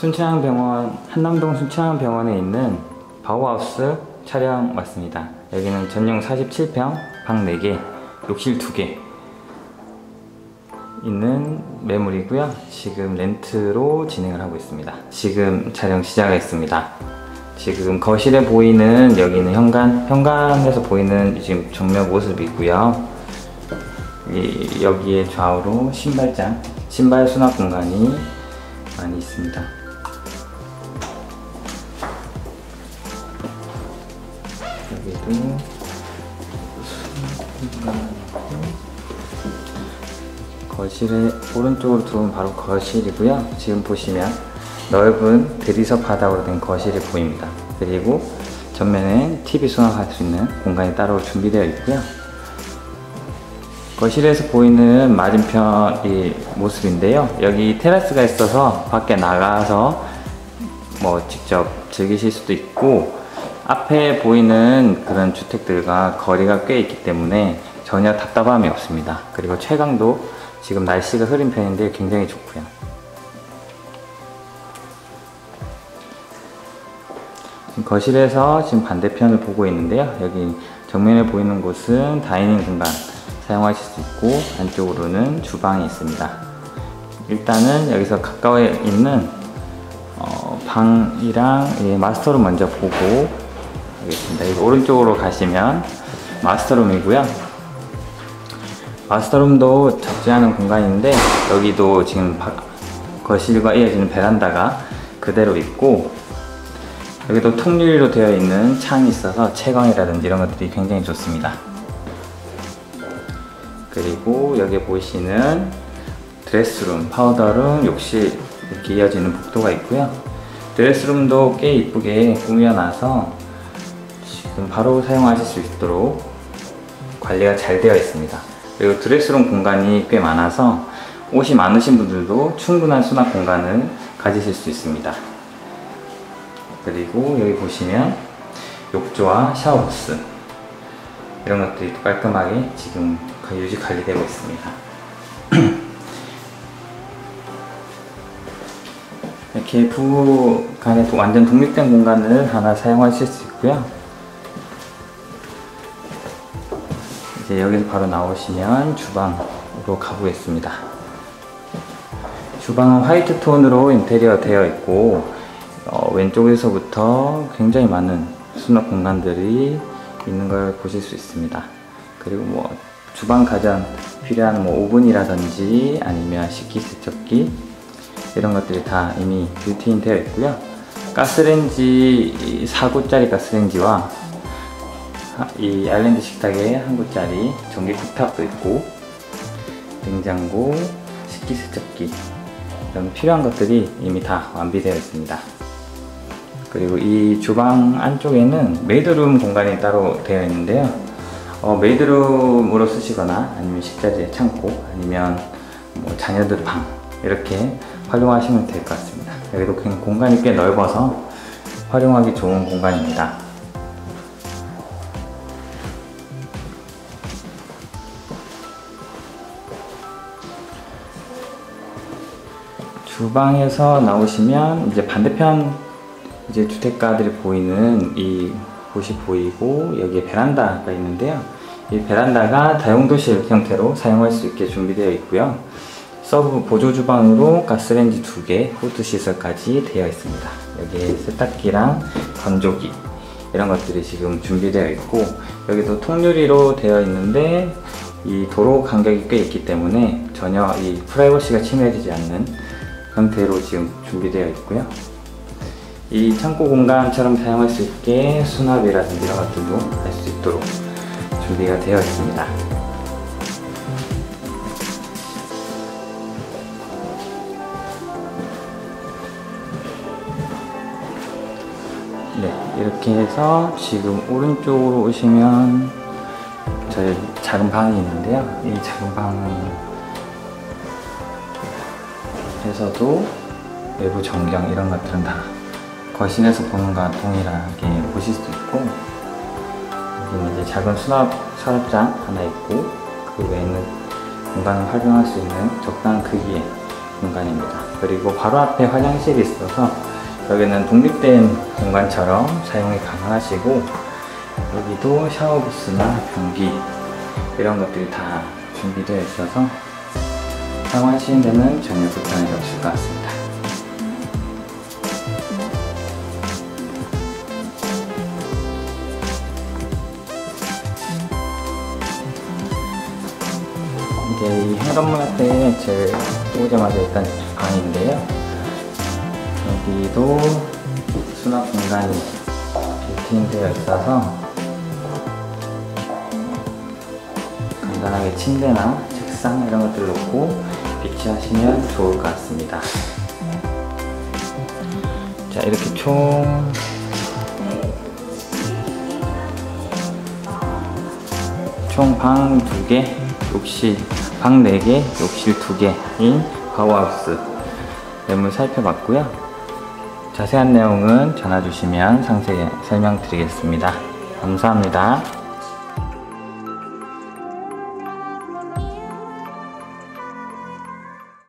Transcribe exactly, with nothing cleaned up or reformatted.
순천향병원, 한남동 순천향병원에 있는 바우하우스 촬영 왔습니다. 여기는 전용 사십칠 평, 방 네 개, 욕실 두 개 있는 매물이고요. 지금 렌트로 진행을 하고 있습니다. 지금 촬영 시작하겠습니다. 지금 거실에 보이는 여기는 현관, 현관에서 보이는 지금 정면 모습이고요. 이, 여기에 좌우로 신발장, 신발 수납 공간이 많이 있습니다. 여기도 수납 공간, 거실에 오른쪽으로 들어오면 바로 거실이고요. 지금 보시면 넓은 대리석 바닥으로 된 거실이 보입니다. 그리고 전면에 티비 수납할 수 있는 공간이 따로 준비되어 있고요. 거실에서 보이는 맞은편이 모습인데요. 여기 테라스가 있어서 밖에 나가서 뭐 직접 즐기실 수도 있고, 앞에 보이는 그런 주택들과 거리가 꽤 있기 때문에 전혀 답답함이 없습니다. 그리고 채광도 지금 날씨가 흐린 편인데 굉장히 좋고요. 지금 거실에서 지금 반대편을 보고 있는데요. 여기 정면에 보이는 곳은 다이닝 공간 사용하실 수 있고, 안쪽으로는 주방이 있습니다. 일단은 여기서 가까워에 있는 어, 방이랑 예, 마스터룸 먼저 보고 하겠습니다. 여기 오른쪽으로 가시면 마스터룸이고요. 마스터룸도 적지 않은 공간인데, 여기도 지금 바, 거실과 이어지는 베란다가 그대로 있고, 여기도 통유리로 되어 있는 창이 있어서 채광이라든지 이런 것들이 굉장히 좋습니다. 그리고 여기 보시는 드레스룸, 파우더룸, 욕실 이렇게 이어지는 복도가 있고요. 드레스룸도 꽤 이쁘게 꾸며놔서 지금 바로 사용하실 수 있도록 관리가 잘 되어 있습니다. 그리고 드레스룸 공간이 꽤 많아서 옷이 많으신 분들도 충분한 수납 공간을 가지실 수 있습니다. 그리고 여기 보시면 욕조와 샤워부스 이런 것들이 깔끔하게 지금 유지 관리되고 있습니다. 이렇게 부부 간에 완전 독립된 공간을 하나 사용하실 수 있고요. 이제 여기서 바로 나오시면 주방으로 가보겠습니다. 주방은 화이트 톤으로 인테리어 되어 있고, 어, 왼쪽에서부터 굉장히 많은 수납 공간들이 있는 걸 보실 수 있습니다. 그리고 뭐 주방 가전 필요한 뭐 오븐이라든지 아니면 식기세척기 이런 것들이 다 이미 빌트인 되어 있고요. 가스레인지 사 구짜리 가스레인지와 이 아일랜드 식탁에 한 구짜리 전기 쿡탑도 있고, 냉장고, 식기세척기 이런 필요한 것들이 이미 다 완비되어 있습니다. 그리고 이 주방 안쪽에는 메이드룸 공간이 따로 되어 있는데요. 어, 메이드룸으로 쓰시거나 아니면 식자재 창고 아니면 뭐 자녀들 방 이렇게 활용하시면 될 것 같습니다. 여기도 공간이 꽤 넓어서 활용하기 좋은 공간입니다. 주방에서 나오시면 이제 반대편 이제 주택가들이 보이는 이 곳이 보이고, 여기에 베란다가 있는데요. 이 베란다가 다용도실 형태로 사용할 수 있게 준비되어 있고요. 서브 보조 주방으로 가스레인지 두 개, 후드 시설까지 되어 있습니다. 여기에 세탁기랑 건조기 이런 것들이 지금 준비되어 있고, 여기도 통유리로 되어 있는데 이 도로 간격이 꽤 있기 때문에 전혀 이 프라이버시가 침해되지 않는 형태로 지금 준비되어 있고요. 이 창고 공간처럼 사용할 수 있게 수납이라든지 이런 것들도 할 수 있도록 준비가 되어 있습니다. 네, 이렇게 해서 지금 오른쪽으로 오시면 저희 작은 방이 있는데요. 이 작은 방은 에서도 외부 전경 이런 것들은 다 거실에서 보는 것과 동일하게 보실 수 있고, 여기는 이제 작은 수납 서랍장 하나 있고, 그 외에는 공간을 활용할 수 있는 적당한 크기의 공간입니다. 그리고 바로 앞에 화장실이 있어서 여기는 독립된 공간처럼 사용이 가능하시고, 여기도 샤워부스나 변기 이런 것들이 다 준비되어 있어서 사용하시는 데는 전혀 불편함이 없을 것 같습니다. 이제 이 현관문 앞에 제일 오자마자 일단 방인데요. 여기도 수납 공간이 빌트인되어 있어서 간단하게 침대나 책상 이런 것들 놓고 비치하시면 좋을 것 같습니다. 자, 이렇게 총 총 방 두 개, 욕실 방 네 개, 욕실 두 개인 바우하우스 매물 살펴봤고요. 자세한 내용은 전화 주시면 상세히 설명드리겠습니다. 감사합니다.